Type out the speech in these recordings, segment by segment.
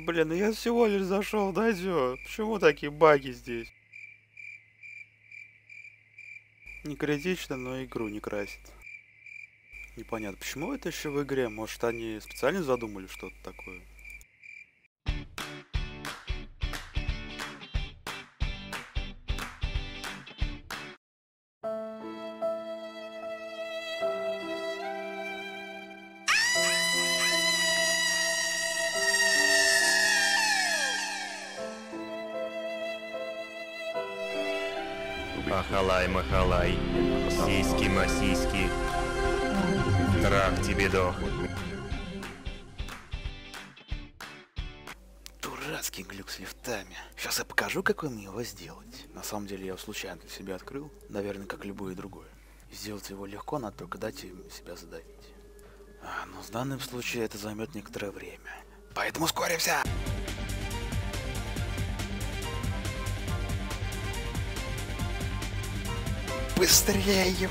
Блин, ну я всего лишь зашел, дойдет. Почему такие баги здесь? Не критично, но игру не красит. Непонятно, почему это еще в игре? Может, они специально задумали что-то такое? Ахалай-махалай, сиськи-масиськи, трах тебе дох. Дурацкий глюк с лифтами. Сейчас я покажу, как мне его сделать. На самом деле я его случайно для себя открыл, наверное, как любое другое. Сделать его легко, надо только дать им себя задавить. Но в данном случае это займет некоторое время. Поэтому ускоримся! Быстрее!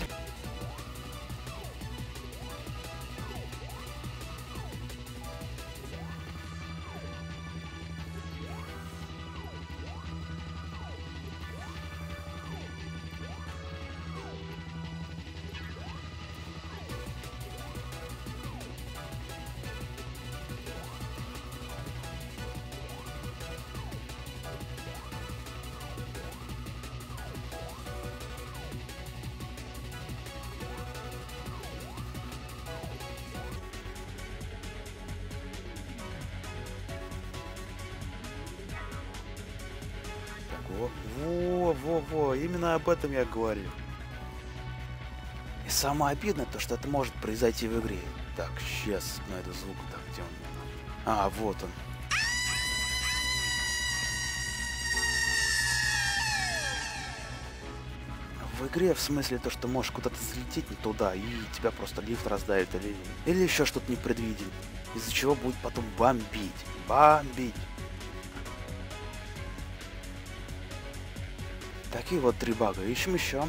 Во, именно об этом я говорил. И самое обидное то, что это может произойти в игре. Так, сейчас найду звук, так, где он? Вот он. В игре в смысле то, что можешь куда-то залететь не туда, и тебя просто лифт раздавит, или еще что-то непредвиденное, из-за чего будет потом бомбить. Такие вот 3 бага. Ищем еще.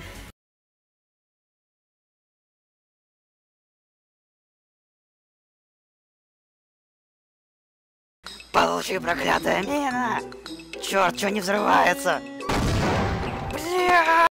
Получи, проклятая мина! Черт, что не взрывается? Бля!